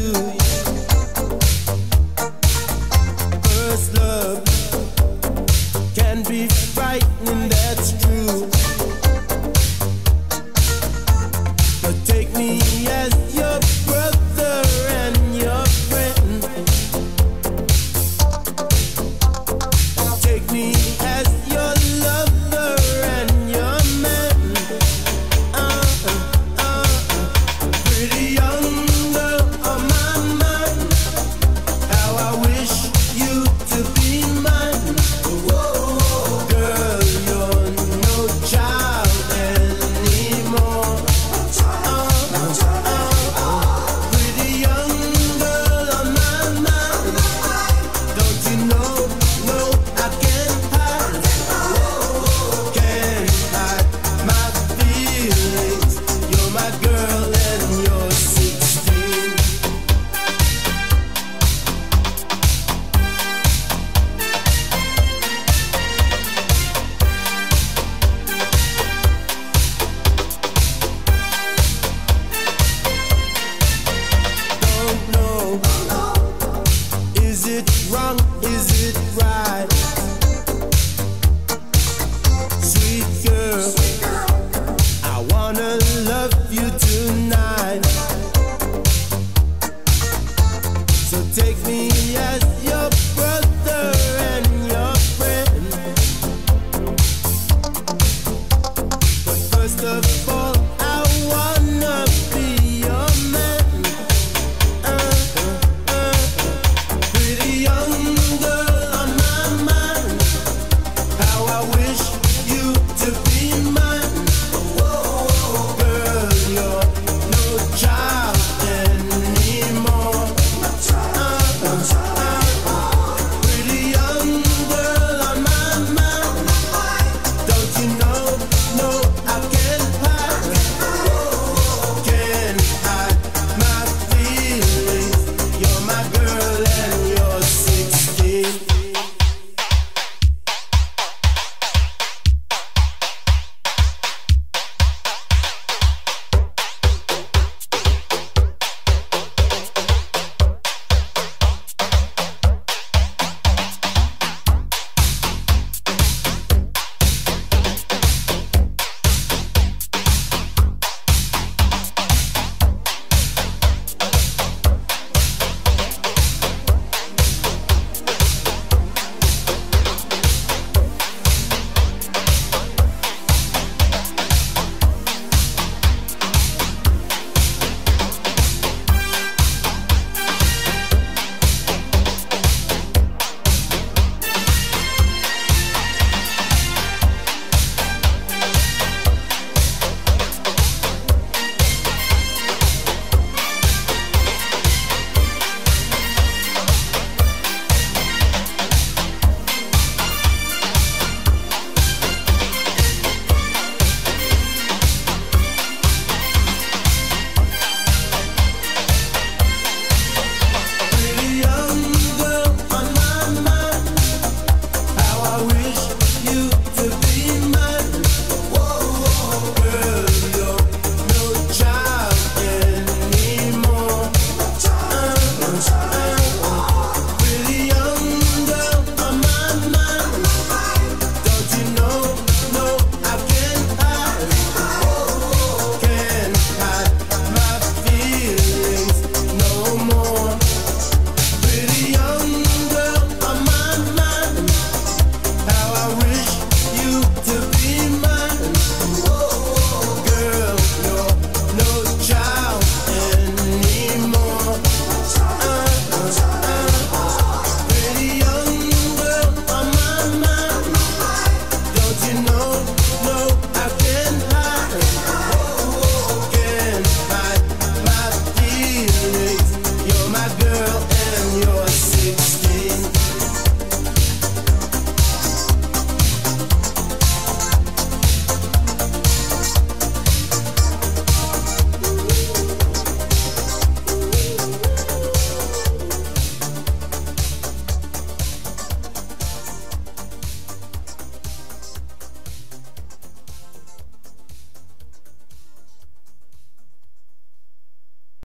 First love can be frightening, that's true. But take me as your brother and your friend. Take me as your lover and your man. Pretty young girl on my mind. How I wish you to be mine. Girl, you're no child anymore. Pretty young girl on my mind. Don't you know? No, I can't hide. Can't hide my feelings. You're my girl and you're 16. Don't know